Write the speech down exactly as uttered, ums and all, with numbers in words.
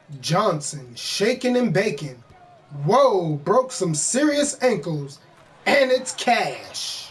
Johnson shaking and baking. Whoa, broke some serious ankles. And it's cash.